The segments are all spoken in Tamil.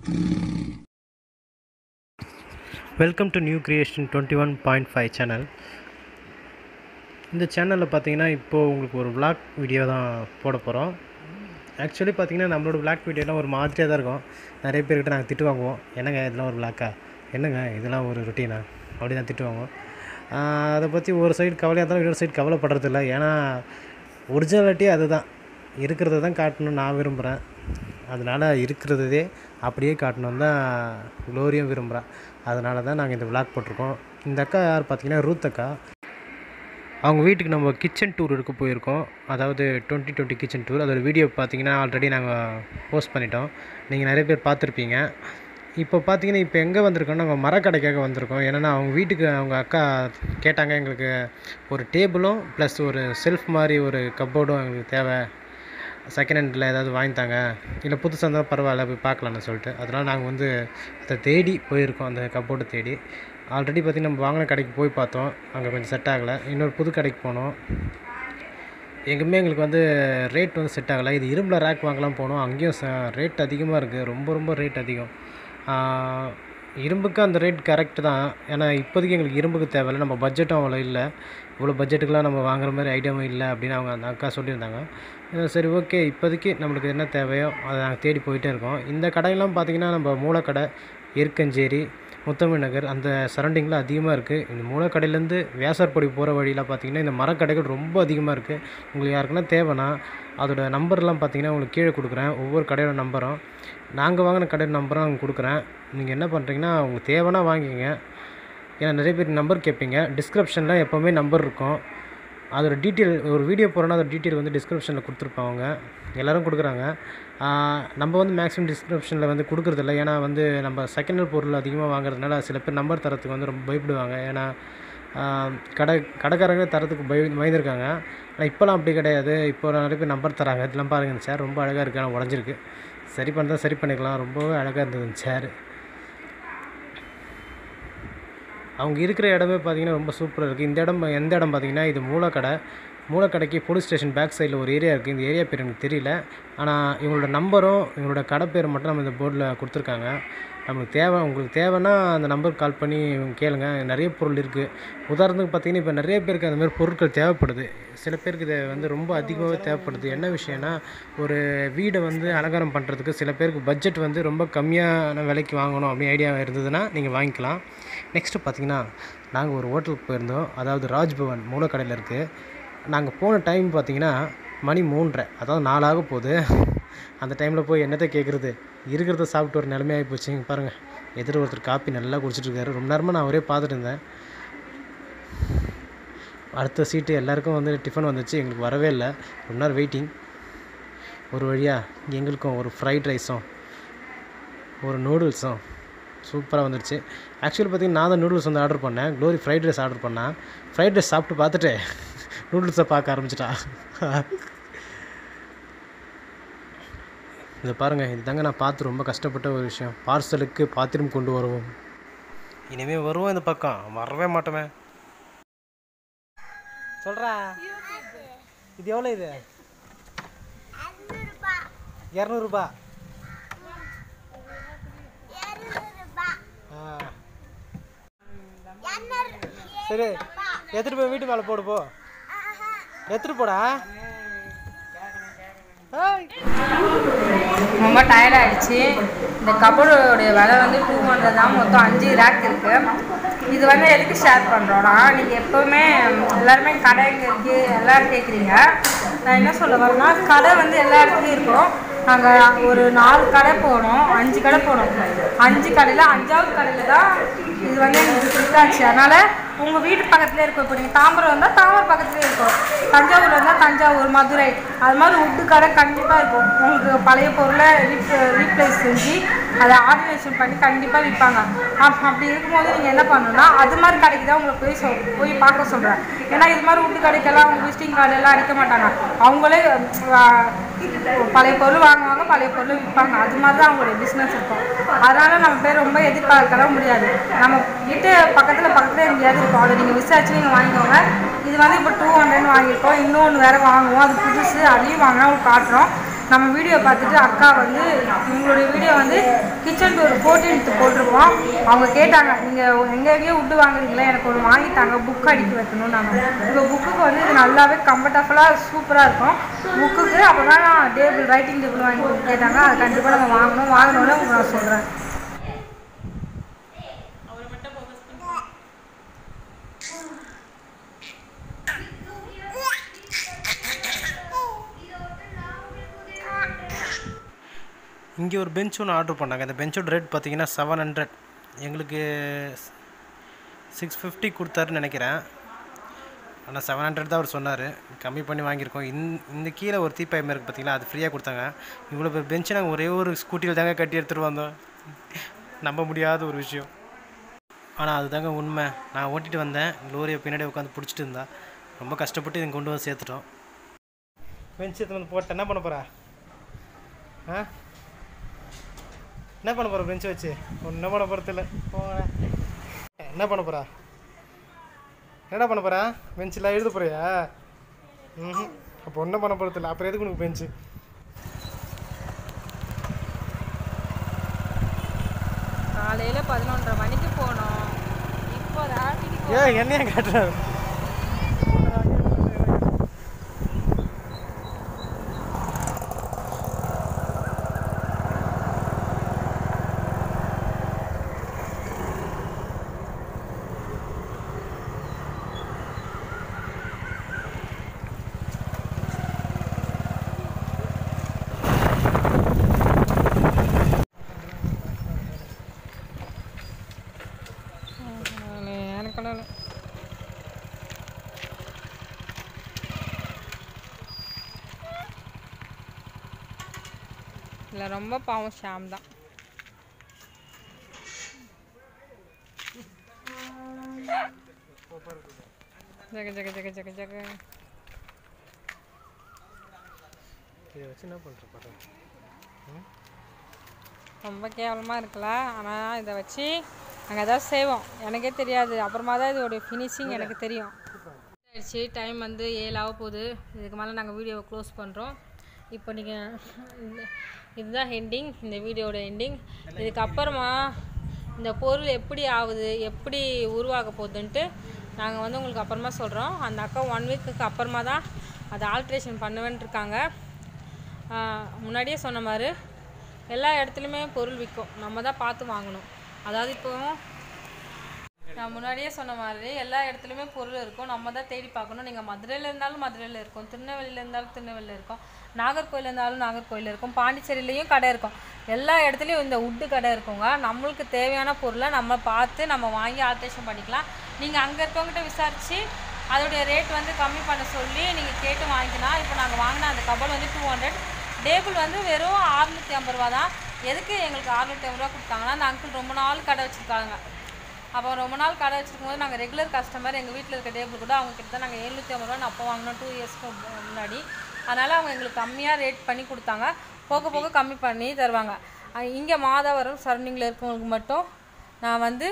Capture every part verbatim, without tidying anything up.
Welcome to new creation twenty one point five channel. இந்த சேனலில் பார்த்தீங்கன்னா இப்போது உங்களுக்கு ஒரு விளாக் வீடியோ தான் போட போகிறோம். ஆக்சுவலி பார்த்தீங்கன்னா நம்மளோட விளாக் வீடியோலாம் ஒரு மாதிரியாக தான் இருக்கும். நிறைய பேர்கிட்ட நாங்கள் திட்டு வாங்குவோம், என்னங்க இதெல்லாம் ஒரு விளாக்கா, என்னங்க இதெல்லாம் ஒரு ரொட்டீனா அப்படி தான் திட்டு வாங்குவோம். அதை பற்றி ஒரு சைடு கவலையாக இருந்தாலும் இன்னொரு சைடு கவலைப்படுறதில்ல. ஏன்னா ஒரிஜினாலிட்டி அதுதான், இருக்கிறத தான் காட்டணும்னு நான் விரும்புகிறேன். அதனால் இருக்கிறதே அப்படியே காட்டணும் தான் க்ளோரியும் விரும்புகிறேன். அதனால தான் நாங்கள் இந்த விளாக் போட்டிருக்கோம். இந்த அக்கா யார் பார்த்தீங்கன்னா ரூத் அக்கா. அவங்க வீட்டுக்கு நம்ம கிச்சன் டூர் எடுக்க போயிருக்கோம். அதாவது டுவெண்ட்டி டுவெண்ட்டி கிச்சன் டூர். அதோட வீடியோ பார்த்தீங்கன்னா ஆல்ரெடி நாங்கள் போஸ்ட் பண்ணிட்டோம். நீங்கள் நிறைய பேர் பார்த்துருப்பீங்க. இப்போ பார்த்தீங்கன்னா இப்போ எங்கே வந்திருக்கோம்னா நாங்கள் மரக்கடைக்காக வந்திருக்கோம். ஏன்னா அவங்க வீட்டுக்கு அவங்க அக்கா கேட்டாங்க, எங்களுக்கு ஒரு டேபிளும் ப்ளஸ் ஒரு செல்ஃப் மாதிரி ஒரு கப்போர்டும் எங்களுக்கு தேவை, செகண்ட் ஹேண்டில் ஏதாவது வாங்கித்தாங்க, இல்லை புதுசாக இருந்தாலும் பரவாயில்ல போய் பார்க்கலான்னு சொல்லிட்டு. அதனால் நாங்கள் வந்து அதை தேடி போயிருக்கோம், அந்த கப்போர்டை தேடி. ஆல்ரெடி பார்த்திங்கன்னா நம்ம வாங்கின கடைக்கு போய் பார்த்தோம், அங்கே கொஞ்சம் செட் ஆகலை. இன்னொரு புது கடைக்கு போனோம், எங்கேயுமே எங்களுக்கு வந்து ரேட் வந்து செட் ஆகலை. இது இரும்பில் ரேக் வாங்கலாம் போனோம், அங்கேயும் ச ரேட் அதிகமாக இருக்குது, ரொம்ப ரொம்ப ரேட் அதிகம். இரும்புக்கு அந்த ரேட் கரெக்டு தான், ஏன்னா இப்போதைக்கு எங்களுக்கு இரும்புக்கு தேவையில்லை, நம்ம பட்ஜெட்டும் அவ்வளோ இல்லை, இவ்வளோ பட்ஜெட்டுக்கெலாம் நம்ம வாங்குற மாதிரி ஐட்டமும் இல்லை அப்படின்னு அவங்க அந்த அக்கா சொல்லியிருந்தாங்க. சரி ஓகே, இப்போதைக்கு நம்மளுக்கு என்ன தேவையோ அதை நாங்கள் தேடி போயிட்டே இருக்கோம். இந்த கடையெல்லாம் பார்த்திங்கன்னா நம்ம மூலக்கடை, எருக்கஞ்சேரி, முத்தமிழ் நகர் அந்த சரௌண்டிங்கில் அதிகமாக இருக்குது. இந்த மூலக்கடையிலேருந்து வியாசார்படி போகிற வழியில் பார்த்திங்கன்னா இந்த மரக்கடைகள் ரொம்ப அதிகமாக இருக்குது. உங்களுக்கு யாருக்குன்னா தேவைன்னா அதோட நம்பர்லாம் பார்த்திங்கன்னா உங்களுக்கு கீழே கொடுக்குறேன், ஒவ்வொரு கடையோட நம்பரும். நாங்கள் வாங்கின கடையோட நம்பரும் அங்கே கொடுக்குறேன். நீங்கள் என்ன பண்ணுறீங்கன்னா உங்களுக்கு தேவைன்னா வாங்கிக்கங்க. ஏன்னா நிறைய பேர் நம்பர் கேட்பீங்க. டிஸ்கிரிப்ஷனில் எப்போவுமே நம்பர் இருக்கும். அதோட டீட்டெயில் ஒரு வீடியோ போகிறோன்னா அதோட டீட்டெயில் வந்து டிஸ்கிரிப்ஷனில் கொடுத்துருப்பாங்க, எல்லோரும் கொடுக்குறாங்க. நம்ம வந்து மேக்ஸிமம் டிஸ்கிரிப்ஷனில் வந்து கொடுக்குறதில்ல. ஏன்னா வந்து நம்ம செகண்ட் ஹேண்ட் பொருள் அதிகமாக வாங்குறதுனால சில பேர் நம்பர் தரத்துக்கு வந்து ரொம்ப பயப்படுவாங்க. ஏன்னா கடை கடைக்காரங்க தரத்துக்கு பய பயந்துருக்காங்க. ஆனால் இப்போலாம் அப்படி கிடையாது. இப்போ நிறைய பேர் நம்பர் தராங்க. இதெல்லாம் பாருங்கள், சேர் ரொம்ப அழகாக இருக்குது, ஆனால் உடஞ்சிருக்கு. சரி பண்ணுறதா சரி பண்ணிக்கலாம். ரொம்பவே அழகாக இருந்தது சேர். அவங்க இருக்கிற இடமே பார்த்திங்கன்னா ரொம்ப சூப்பராக இருக்குது. இந்த இடம் எந்த இடம் பார்த்திங்கன்னா இது மூலக்கடை. மூலக்கடைக்கு போலீஸ் ஸ்டேஷன் பேக் சைடில் ஒரு ஏரியா இருக்குது. இந்த ஏரியா பேர் எனக்கு தெரியல, ஆனால் இவங்களோட நம்பரும் இவங்களோட கடை பேர் மட்டும் நம்ம இந்த போர்டில் கொடுத்துருக்காங்க. நம்மளுக்கு தேவை, உங்களுக்கு தேவைன்னா அந்த நம்பருக்கு கால் பண்ணி கேளுங்க. நிறைய பொருள் இருக்குது. உதாரணத்துக்கு பார்த்திங்கன்னா இப்போ நிறைய பேருக்கு அந்த மாதிரி பொருட்கள் தேவைப்படுது. சில பேருக்கு இது வந்து ரொம்ப அதிகமாகவே தேவைப்படுது. என்ன விஷயம்னா ஒரு வீடை வந்து அலங்காரம் பண்ணுறதுக்கு சில பேருக்கு பட்ஜெட் வந்து ரொம்ப கம்மியான விலைக்கு வாங்கணும் அப்படின்னு ஐடியா இருந்ததுன்னா நீங்கள் வாங்கிக்கலாம். நெக்ஸ்ட்டு பார்த்திங்கன்னா நாங்கள் ஒரு ஹோட்டலுக்கு போயிருந்தோம், அதாவது ராஜ்பவன் மூலக்கடையில் இருக்குது. நாங்கள் போன டைம் பார்த்திங்கன்னா மணி மூன்றரை, அதாவது நாலாக போகுது. அந்த டைமில் போய் என்னத்தை கேட்குறது, இருக்கிறத சாப்பிட்டு ஒரு நிலைமையாகி போச்சு. இங்கே பாருங்கள், எதிர ஒருத்தர் காப்பி நல்லா குடிச்சிட்ருக்காரு. ரொம்ப நேரமாக நான் அவரே பார்த்துட்டு இருந்தேன். அடுத்த சீட்டு எல்லாேருக்கும் வந்து டிஃபன் வந்துச்சு, எங்களுக்கு வரவே இல்லை. ரொம்ப நேரம் வெயிட்டிங். ஒரு வழியாக எங்களுக்கும் ஒரு ஃப்ரைட் ரைஸும் ஒரு நூடுல்ஸும் சூப்பராக வந்துடுச்சு. ஆக்சுவலி பார்த்திங்கன்னா நான் தான் நூடுல்ஸ் வந்து ஆர்டர் பண்ணேன், க்ளோரி ஃப்ரைட் ரைஸ் ஆர்டர் பண்ணேன். ஃப்ரைட் ரைஸ் சாப்பிட்டு பார்த்துட்டு நூடுல்ஸை பார்க்க ஆரம்பிச்சிட்டா. இதை பாருங்கள், இது தாங்க நான் பார்த்து ரொம்ப கஷ்டப்பட்ட ஒரு விஷயம். பார்சலுக்கு பாத்திரம் கொண்டு வருவோம். இனிமேல் வருவோம், இந்த பக்கம் வரவே மாட்டோமே. சொல்கிறா, இது எவ்வளோ? இது இரநூறுபா. சரி, எடுத்துகிட்டு போய் வீட்டு மேலே போடு. போ, எடுத்துகிட்டு போடா. ரொம்ப டயர்ட் ஆகிடுச்சு. இந்த கபோர்டோடைய விலை வந்து டூ ஹண்ட்ரட் தான். மொத்தம் அஞ்சு ரேக் இருக்குது. இது வந்து எதுக்கு ஷேர் பண்ணுறோன்னா, நீங்கள் எப்போவுமே எல்லாருமே கடை எங்கே இருக்குது எல்லோரும் கேட்குறீங்க. நான் என்ன சொல்ல வரேன்னா, கடை வந்து எல்லா இடத்துலையும் இருக்கும். நாங்கள் ஒரு நாலு கடை போனோம், அஞ்சு கடை போனோம். அஞ்சு கடையில் அஞ்சாவது கடையில் தான் இது வந்து எங்களுக்கு கொடுத்தாச்சு. அதனால் உங்கள் வீட்டு பக்கத்துலேயே இருக்கும். இப்போ நீங்கள் தாம்பரம் வந்தால் தாம்பரம் பக்கத்துலேயே இருக்கும், தஞ்சாவூர் வந்தால் தஞ்சாவூர், மதுரை, அது மாதிரி உட்டு கடை கண்டிப்பாக இருக்கும். உங்களுக்கு பழைய பொருளை ரீப் ரீப்ளேஸ் செஞ்சு அதை ஆர்டினேஷன் பண்ணி கண்டிப்பாக விற்பாங்க. அப் அப்படி இருக்கும்போது நீங்கள் என்ன பண்ணணும்னா அது மாதிரி கடைக்கு தான் உங்களை போய் சொல் போய் பார்க்க சொல்கிறேன். ஏன்னா இது மாதிரி உட்டு கடைக்கெல்லாம் அவங்க விசிட்டிங் கார்டு எல்லாம் அடிக்க மாட்டாங்க. அவங்களே பழைய பொருள் வாங்குவாங்க, பழைய பொருள் விற்பாங்க. அது மாதிரி தான் அவங்களுடைய பிஸ்னஸ் இருக்கும். அதனால் நம்ம பேர் ரொம்ப எதிர்பார்க்கலாம் முடியாது. நம்ம வீட்டு பக்கத்தில் பக்கத்தில் எங்கேயாவது இருக்கும், அதை நீங்கள் விசாரிச்சு நீங்கள் வாங்கிக்கோங்க. இது வந்து இப்போ டூ ஹண்ட்ரட்னு வாங்கியிருக்கோம், இன்னொன்று வேறு வாங்குவோம், அது புதுசு, அதையும் வாங்கினா உங்களுக்கு காட்டுறோம். நம்ம வீடியோ பார்த்துட்டு அக்கா வந்து உங்களுடைய வீடியோ வந்து கிச்சன் டூர் ஃபோர்டீன்த்து போட்டிருப்போம். அவங்க கேட்டாங்க, நீங்கள் எங்கே எங்கேயோ விட்டு வாங்குறீங்களா, எனக்கு ஒரு வாங்கிட்டாங்க, புக் அடிக்க வைக்கணும். நாங்கள் இப்போ புக்குக்கு வந்து இது நல்லாவே கம்ஃபர்டபுளாக சூப்பராக இருக்கும் புக்குக்கு. அப்போ தான் நான் டேபிள் ரைட்டிங் டேபிள் வாங்கி கேட்டாங்க. அது கண்டிப்பாக நம்ம வாங்கணும். வாங்கினோடனே உங்களுக்கு நான் சொல்கிறேன். இங்கே ஒரு பெஞ்ச் ஒன்று ஆர்டர் பண்ணாங்க. அந்த பெஞ்சோட ரேட் பார்த்தீங்கன்னா செவன் ஹண்ட்ரட் எங்களுக்கு சிக்ஸ் ஃபிஃப்டி கொடுத்தாருன்னு நினைக்கிறேன். ஆனால் செவன் ஹண்ட்ரட் தான் அவர் சொன்னார். கம்மி பண்ணி வாங்கியிருக்கோம். இந்த இந்த கீழே ஒரு தீப்பாயம் இருக்குது பார்த்தீங்களா, அது ஃப்ரீயாக கொடுத்தாங்க. இவ்வளோ பேர் பெஞ்சு நாங்கள் ஒரே ஒரு ஸ்கூட்டியில் தாங்க கட்டி எடுத்துகிட்டு வந்தோம். நம்ப முடியாத ஒரு விஷயம். ஆனால் அதுதாங்க உண்மை. நான் ஓட்டிகிட்டு வந்தேன், க்ளோரியை பின்னாடி உட்காந்து பிடிச்சிட்டு இருந்தா. ரொம்ப கஷ்டப்பட்டு இதை கொண்டு வந்து சேர்த்துட்டோம். பெஞ்சு எடுத்து வந்து போட்டேன். என்ன பண்ண போகிறா? ஆ என்ன பண்ண போகிற பெஞ்சை வச்சு? ஒன்றும் பண்ண போகிறது இல்லை. போகிறேன். என்ன பண்ண போகிறா? என்னடா பண்ண போகிறா? பெஞ்சில் எழுத போகிறியா? ம் அப்போ ஒன்றும் பண்ண போகிறது இல்லை. அப்புறம் எதுக்கு உனக்கு பெஞ்சு? காலையில் பதினொன்றரை மணிக்கு போனோம். இப்போ ஏன் என்னையா காட்டுறாரு? இல்லை ரொம்ப பாவம் ஷாம் தான். ஜக ஜக ஜக ஜக ஜக இதை வச்சு என்ன பண்ணுற? ரொம்ப கேவலமாக இருக்குல்ல. ஆனால் இதை வச்சு நாங்கள் எதாவது செய்வோம். எனக்கே தெரியாது. அப்புறமா தான் இதோடைய ஃபினிஷிங் எனக்கு தெரியும். ஆயிடுச்சு. டைம் வந்து ஏழு ஆக போகுது. இதுக்கு மேலே நாங்கள் வீடியோவை க்ளோஸ் பண்ணுறோம். இப்போ நீங்கள் இதுதான் எண்டிங், இந்த வீடியோட எண்டிங். இதுக்கப்புறமா இந்த பொருள் எப்படி ஆகுது, எப்படி உருவாக போகுதுன்ட்டு நாங்கள் வந்து உங்களுக்கு அப்புறமா சொல்கிறோம். அந்த அக்கா ஒன் வீக்குக்கு அப்புறமா தான் அதை ஆல்ட்ரேஷன் பண்ணுவேன்ட்டு இருக்காங்க. முன்னாடியே சொன்ன மாதிரி எல்லா இடத்துலையுமே பொருள் விற்கும், நம்ம தான் பார்த்து வாங்கணும். அதாவது இப்போ நான் முன்னாடியே சொன்ன மாதிரி எல்லா இடத்துலையுமே பொருள் இருக்கும், நம்ம தான் தேடி பார்க்கணும். நீங்கள் மதுரையில் இருந்தாலும் மதுரையில் இருக்கும், திருநெல்வேலியில் இருந்தாலும் திருநெல்வேலியில் இருக்கும், நாகர்கோயில் இருந்தாலும் நாகர்கோயில் இருக்கும், பாண்டிச்சேரியிலையும் கடை இருக்கும். எல்லா இடத்துலையும் இந்த உட்டு கடை இருக்குங்க. நம்மளுக்கு தேவையான பொருளை நம்ம பார்த்து நம்ம வாங்கி ஆல்ட்ரேஷன் பண்ணிக்கலாம். நீங்கள் அங்கே இருக்கவங்ககிட்ட விசாரித்து அதோடைய ரேட் வந்து கம்மி பண்ண சொல்லி நீங்கள் கேட்டு வாங்கிக்கலாம். இப்போ நாங்கள் வாங்கின அந்த கபல் வந்து டூ ஹண்ட்ரட் டேபிள் வந்து வெறும் அறுநூற்றி ஐம்பது ரூபா தான். எதுக்கு எங்களுக்கு அறுநூற்றி ஐம்பது ரூபா கொடுத்தாங்கன்னா, அந்த அங்கிள் ரொம்ப நாள் கடை வச்சுருக்காங்க. அப்போ ரொம்ப நாள் கடை வச்சுருக்கும் போது நாங்கள் ரெகுலர் கஸ்டமர், எங்கள் வீட்டில் இருக்க டேபிள் கூட அவங்க கிட்ட தான் நாங்கள் எழுநூற்றி ஐம்பது ரூபா அப்போ வாங்கினோம், டூ இயர்ஸ்க்கு முன்னாடி. அதனால் அவங்க எங்களுக்கு கம்மியாக ரேட் பண்ணி கொடுத்தாங்க. போக போக கம்மி பண்ணி தருவாங்க. இங்கே மாதவரம் சரௌண்டிங்கில் இருக்கவங்களுக்கு மட்டும் நான் வந்து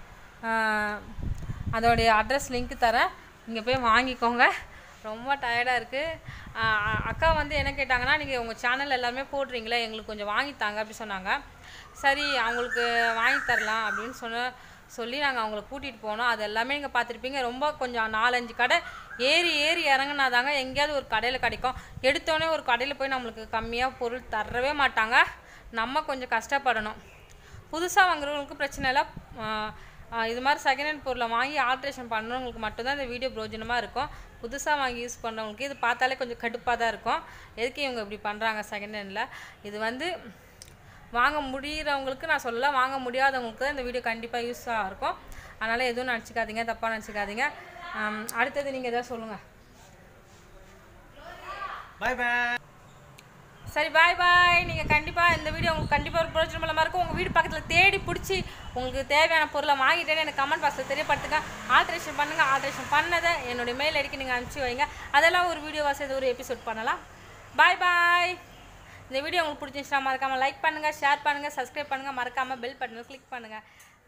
அதோடைய அட்ரஸ் லிங்க் தரேன், இங்கே போய் வாங்கிக்கோங்க. ரொம்ப டயர்டாக இருக்குது. அக்கா வந்து என்ன கேட்டாங்கன்னா, நீங்கள் உங்கள் சேனல் எல்லாமே போடுறீங்களே, எங்களுக்கு கொஞ்சம் வாங்கித்தாங்க அப்படி சொன்னாங்க. சரி அவங்களுக்கு வாங்கி தரலாம் அப்படின்னு சொன்ன சொல்லி நாங்கள் அவங்கள கூட்டிகிட்டு போனோம். அது எல்லாமே நீங்கள் பார்த்துருப்பீங்க. ரொம்ப கொஞ்சம் நாலஞ்சு கடை ஏறி ஏறி இறங்கினா தாங்க எங்கேயாவது ஒரு கடையில் கிடைக்கும். எடுத்தோடனே ஒரு கடையில் போய் நம்மளுக்கு கம்மியாக பொருள் தரவே மாட்டாங்க. நம்ம கொஞ்சம் கஷ்டப்படணும். புதுசாக வாங்குறவங்களுக்கு பிரச்சனை இல்லை. இது மாதிரி செகண்ட் ஹேண்ட் பொருளை வாங்கி ஆல்ட்ரேஷன் பண்ணுறவங்களுக்கு மட்டும்தான் இந்த வீடியோ பிரோஜனமாக இருக்கும். புதுசாக வாங்கி யூஸ் பண்ணுறவங்களுக்கு இது பார்த்தாலே கொஞ்சம் கடுப்பாக தான் இருக்கும். எதுக்கு இவங்க இப்படி பண்ணுறாங்க செகண்ட் ஹேண்டில். இது வந்து வாங்க முடிகிறவங்களுக்கு நான் சொல்லல, வாங்க முடியாதவங்களுக்கு தான் இந்த வீடியோ கண்டிப்பாக யூஸாக இருக்கும். அதனால் எதுவும் நினச்சிக்காதீங்க, தப்பாக நினச்சிக்காதீங்க. அடுத்தது நீங்கள் எதாவது சொல்லுங்கள். பாய் பாய். சரி பாய் பாய். நீங்கள் கண்டிப்பாக இந்த வீடியோ உங்களுக்கு கண்டிப்பாக ஒரு பிரோஜனமாக இருக்கும். உங்கள் வீடு பக்கத்தில் தேடி பிடிச்சி உங்களுக்கு தேவையான பொருளை வாங்கிட்டேன்னு எனக்கு கமெண்ட் பாக்ஸில் தெரியப்படுத்துங்க. ஆல்ட்ரேஷன் பண்ணுங்கள். ஆல்ட்ரேஷன் பண்ணதை என்னுடைய மெயில் ஐடிக்கு நீங்கள் அனுப்பிச்சி வைங்க. அதெல்லாம் ஒரு வீடியோவாக சேர்த்து ஒரு எபிசோட் பண்ணலாம். பாய் பாய். இந்த வீடியோ உங்களுக்கு பிடிச்சிருந்துச்சுன்னா மறக்காமல் லைக் பண்ணுங்கள், ஷேர் பண்ணுங்கள், சப்ஸ்கிரைப் பண்ணுங்கள், மறக்காமல் பெல் பட்டனை கிளிக் பண்ணுங்கள்.